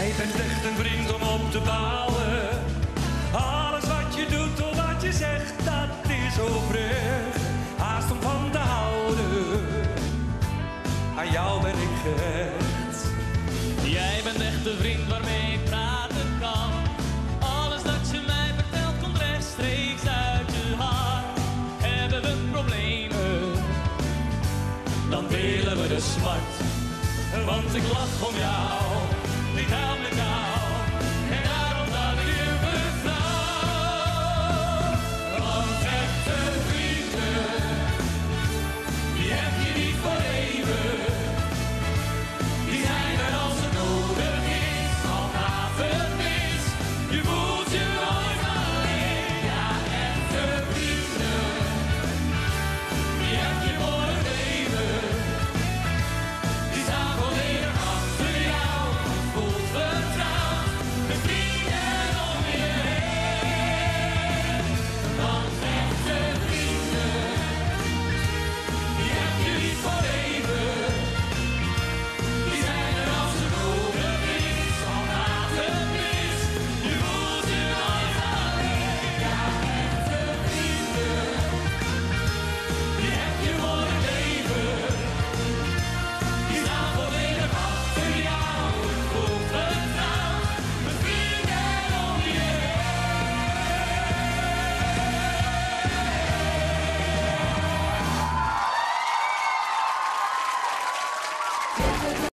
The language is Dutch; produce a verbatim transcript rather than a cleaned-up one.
Jij bent echt een vriend om op te bouwen. Alles wat je doet of wat je zegt, dat is oprecht. Haast om van te houden. Aan jou ben ik gehecht. Jij bent echt een vriend waarmee ik praten kan. Alles dat je mij vertelt komt rechtstreeks uit je hart. Hebben we problemen, dan delen we de smart. Want ik lach om jou, niet huil ik